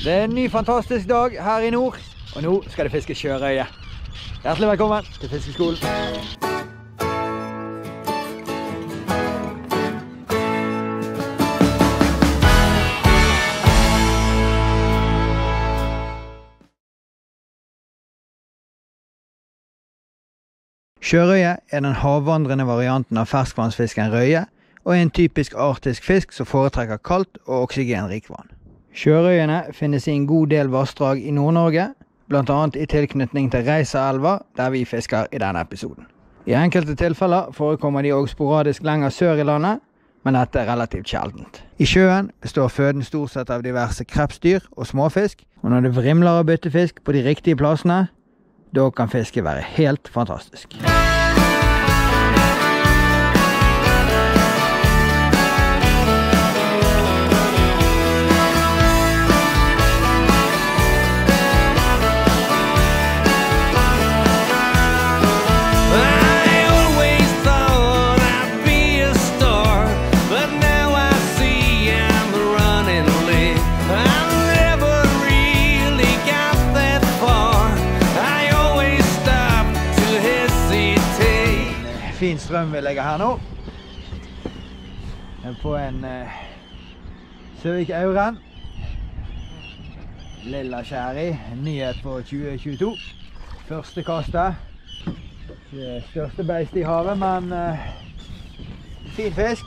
Det er en ny fantastisk dag her i nord, og nå skal det fiske sjørøye. Hjertelig velkommen til Fiskeskolen. Sjørøye er den havvandrende varianten av ferskvannsfisken røye, og er en typisk arktisk fisk som foretrekker kaldt og oksygenrik vann. Sjørøyene finnes i en god del vassdrag i Nord-Norge, blant annet i tilknytning til Reisaelva, der vi fisker i denne episoden. I enkelte tilfeller forekommer de også sporadisk lenger sør i landet, men dette er relativt sjeldent. I sjøen består føden stort sett av diverse krepsdyr og småfisk, og når det vrimler av byttefisk på de riktige plassene, da kan fisket være helt fantastisk. Fin strøm vi legger her nå. Jeg er på en Søvik Auren. Lilla skjæri, nyhet på 2022. Første kastet. Det største beist i havet, men fin fisk.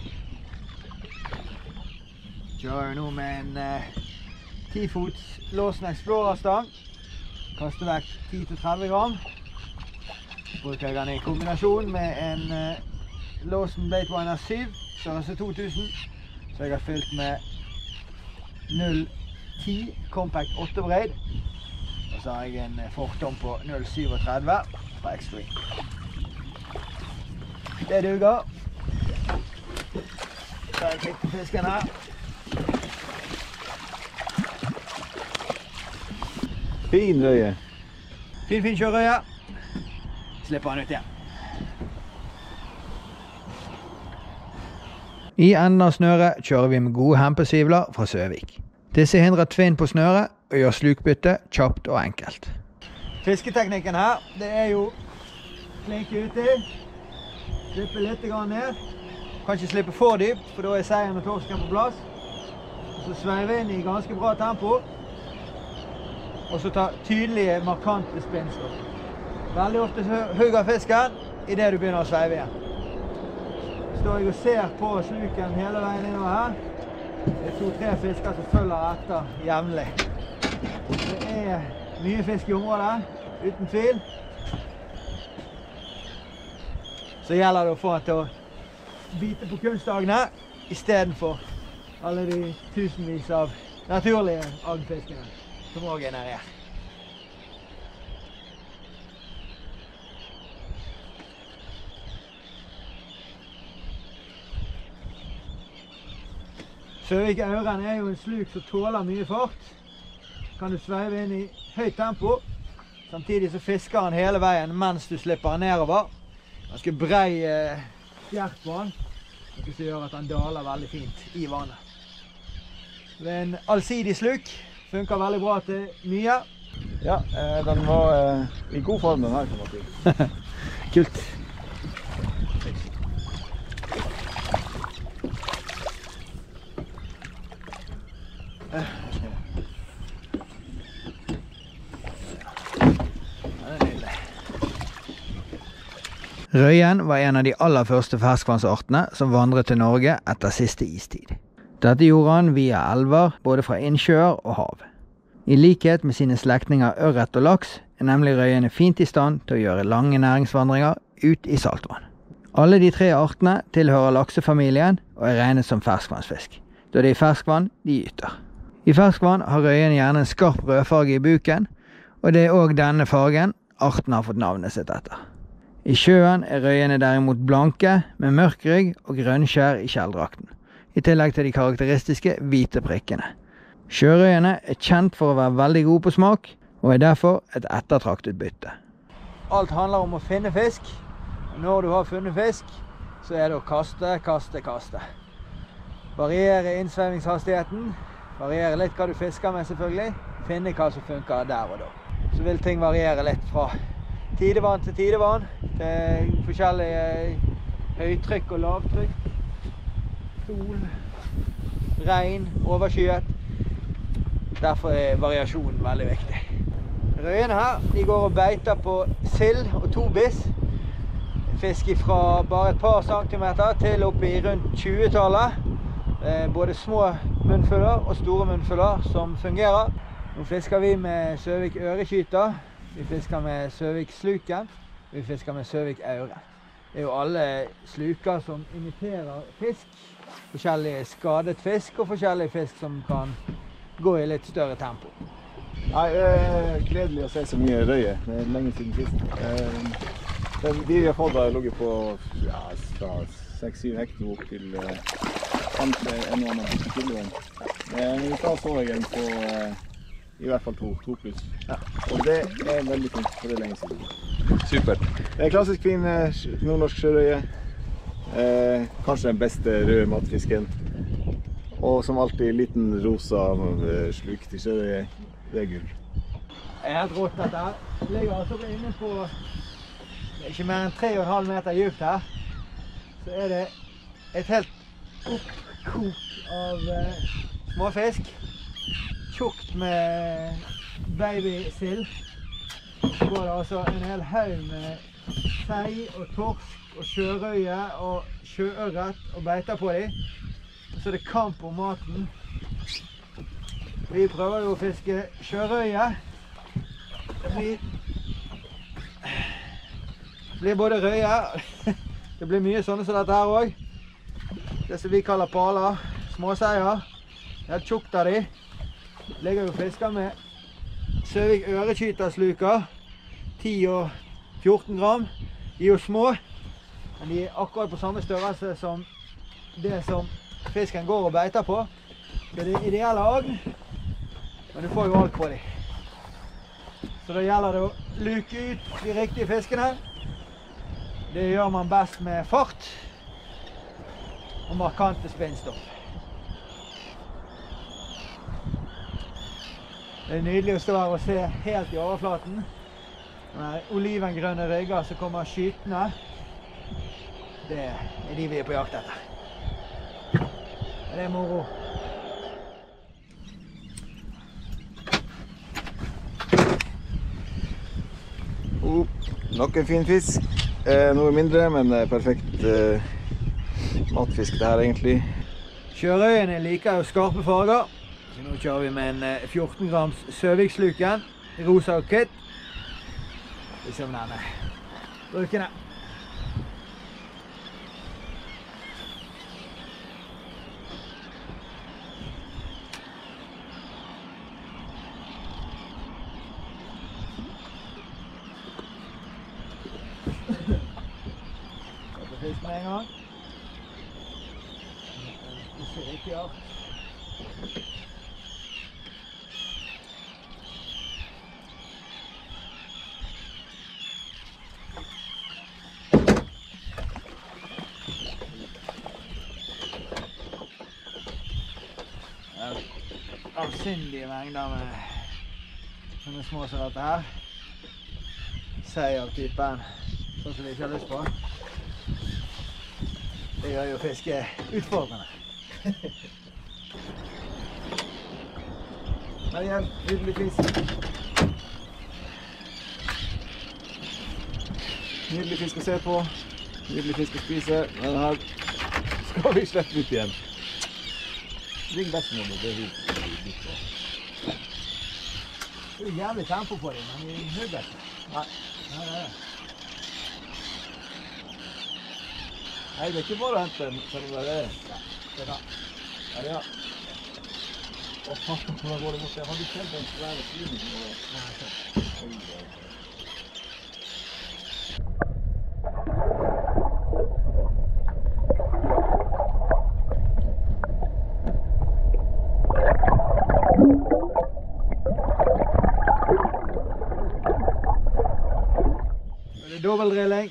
Kjører nå med en 10-fots Lawson Explorer-stang. Kastevekt 10-30 gram. Bruker jeg den i kombinasjon med en Lawson Baitwiner 7, størrelse 2000, så jeg har fylt med 0,10 Compact 8 breid, og så har jeg en fortom på 0,37 fra Extreme. Det duger. Så jeg fikk fisken her. Fin røye. Fin sjørøye. Slipper han ut igjen. I enden av snøret kjører vi med gode hempesvivler fra Søvik. Disse hindrer tvinn på snøret og gjør slukbytte kjapt og enkelt. Fisketeknikken her, det er jo klinke uti, slippe litt ned. Kan ikke slippe for dypt, for da er seien og torsken på plass. Og så sveive inn i ganske bra tempo. Og så ta tydelige, markante spinnstopp. Veldig ofte hugger fisken i det du begynner å sveive igjen. Står jeg og ser på sluken hele veien innover her. Det er 2-3 fisker som følger etter jevnlig. Det er mye fisk i området, uten tvil. Så gjelder det å få den til å bite på kunstagene i stedet for alle de tusenvis av naturlige agfiskene som også genererer. Søvik Auren er jo en sluk som tåler mye fart. Kan du sveive inn i høyt tempo, samtidig så fisker han hele veien mens du slipper han nedover. Ganske brei fjert på han, noe som gjør at han daler veldig fint i vannet. Det er en allsidig sluk, funker veldig bra til mye. Ja, den var i god form den her, kan man si. Kult. Røyen var en av de aller første ferskvannsartene som vandret til Norge etter siste istid. Dette gjorde han via elver, både fra innsjøer og hav. I likhet med sine slektninger ørret og laks, er nemlig røyene fint i stand til å gjøre lange næringsvandringer ut i saltvann. Alle de 3 artene tilhører laksefamilien og er regnet som ferskvannsfisk, da det er i ferskvann de gyter. I ferskvann har røyen gjerne en skarp rødfarge i buken, og det er også denne fargen arten har fått navnet sitt etter. I sjøen er røyene derimot blanke, med mørk rygg og grønnskjær i skjelldrakten, i tillegg til de karakteristiske hvite prikkene. Sjørøyene er kjent for å være veldig gode på smak, og er derfor et ettertraktet bytte. Alt handler om å finne fisk, og når du har funnet fisk, så er det å kaste. Variere innsveivingshastigheten, Varierer litt hva du fisker med selvfølgelig. Finne hva som funker der og da. Så vil ting variere litt fra tidevann til tidevann. Til forskjellige høytrykk og lavtrykk. Sol, regn, overskyet. Derfor er variasjonen veldig viktig. Røyene her, de går og beiter på sild og tobis. Fisker fra bare et par centimeter til opp i rundt 20-tallet. Både små munnfuller og store munnfuller som fungerer. Nå fisker vi med Søvik øreskyter, vi fisker med Søvik sluken, vi fisker med Søvik auren. Det er jo alle sluker som imiterer fisk, forskjellige skadet fisk og forskjellige fisk som kan gå i litt større tempo. Nei, gledelig å se så mye røye. Det er lenge siden sist. De vi har fått har ligget på fra 6-7 hektar opp til kanskje en og annen kiloen. Men i dag så jeg en på i hvert fall 2 pluss. Ja. Og det er veldig fint, for det er lenge siden. Supert. Det er klassisk fin nordnorsk sjørøye. Kanskje den beste røde matfisken. Og som alltid liten rosa sluk til sjørøye. Det er gull. Det er helt rått dette her. Det ligger altså inne på ikke mer enn 3,5 meter djupt her. Så er det et helt oppkok av småfisk. Tjukt med babysild. Så går det altså en hel haug med sei og torsk og sjørøye og sjøørret og beiter på dem. Og så er det kamp om maten. Vi prøver jo å fiske sjørøye. Det blir både røye. Det blir mye sånne som dette her også. Det som vi kaller paler, småseier. Det er tjukt av de. Ligger jo fisker med Søvik øreskytersluker, 10 og 14 gram. De er jo små, men de er akkurat på samme størrelse som det som fisken går og beiter på. Det er det ideelle agn, men du får jo alt på dem. Så da gjelder det å luke ut de riktige fiskene. Det gjør man best med fart og markante spinnstoff. Det er nydelig å stå her og se helt i overflaten. Olivengrønne rygger som kommer skytende. Det er de vi er på jakt etter. Det er moro. Nok en fin fisk. Noe mindre, men perfekt matfisk det her egentlig. Sjørøyene liker jo skarpe farger. Så nå kjører vi med en 14 grams Søviksluken, rosa og kvitt. Vi ser om den er brukende. Fisk med en gang. Det ser riktig av. Avsindige mengder med sånne små som dette her. Sei av typen, sånn som vi ikke har lyst på. Det gjør jo fiske utfordrende. Men igjen, nydelig fisk. Nydelig fisk å se på, nydelig fisk å spise. Men her skal vi slippe ut igjen. Ring bestemor, det er helt. Det er jævlig tempo på dem, men de hugger ikke. Nei. Nei, det er ikke bare å hente den, selv om det er det. Ja, det er det. Ja, det er det. Og faen, hvordan går det mot det? Har du kjent den svære siden? Nei, dobbeltdrilling.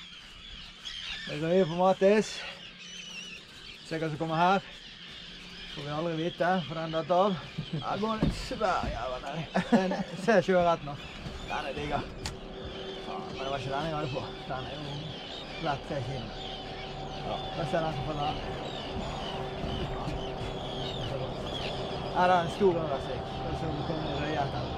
Røye på matis. Se hva som kommer her. Får vi aldri vite, for den datt av. Her går det en svær jævla der. Den ser kjøret nå. Den er digga. Men det var ikke den jeg hadde på. Den er jo lett 3 kilo. Ja, da ser den som får den. Her er en stor ørresvik. Så vi kommer i røye etter.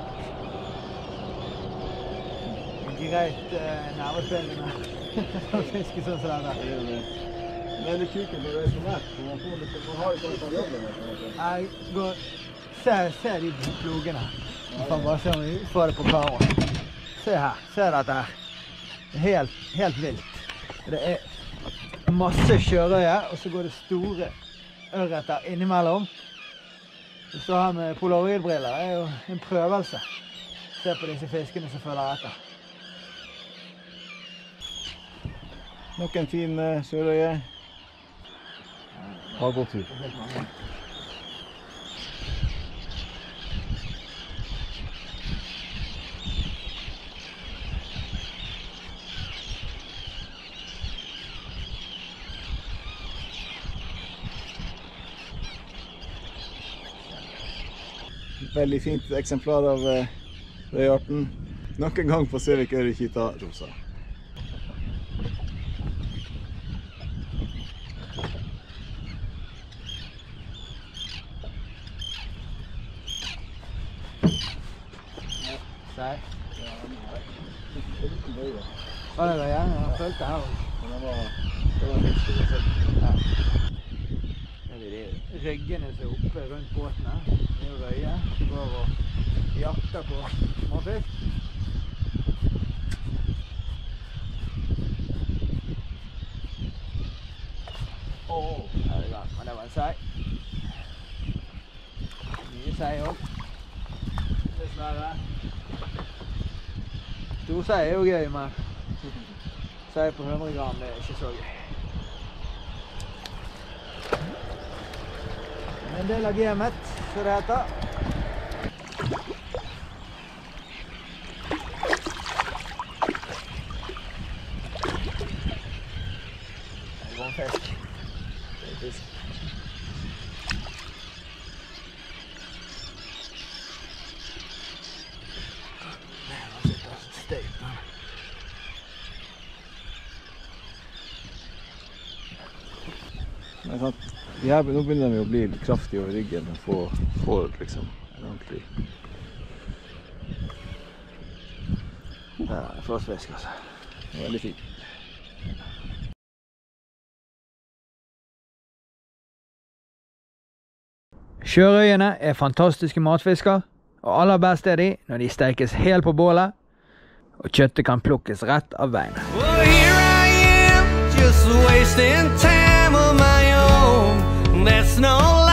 Greit nervespillende å fiske sånn som dette. Men det kuken når det er så nært, man får litt, man har ikke sånn jobben. Jeg går, se de plogene. Jeg får bare se om vi får det på kamera. Se her, se dette her. Det er helt vilt. Det er masse sjørøye, og så går det store ørreter innimellom. Det står her med polaroidbriller, det er jo en prøvelse. Se på disse fiskene som følger etter. Nok en fin sjørøye. Ha god tur. Veldig fint eksemplar av røyarten. Nok en gang på Søvik Ørrekita rosa. Var det røye? Jeg har følt det her også. Det var fisk. Ja. Det er de ryggene som er oppe rundt båtene. Det er jo røye som går og jakter på småfisk. Her er det gang, men det var en sei. Mye sei også. Dessverre. Storsei er jo gøy, men sei på 100 gram, det er ikke så gøy. En del av gamet, så det heter. Det går en fisk. Det er fisk. Nå begynner de å bli kraftige over ryggen og få liksom en ordentlig. Det er flott fisk, altså. Det er veldig fint. Sjørøyene er fantastiske matfisker, og aller best er de når de stekes helt på bålet, og kjøttet kan plukkes rett av beinet. Well, here I am, just wasting time on my own. That's no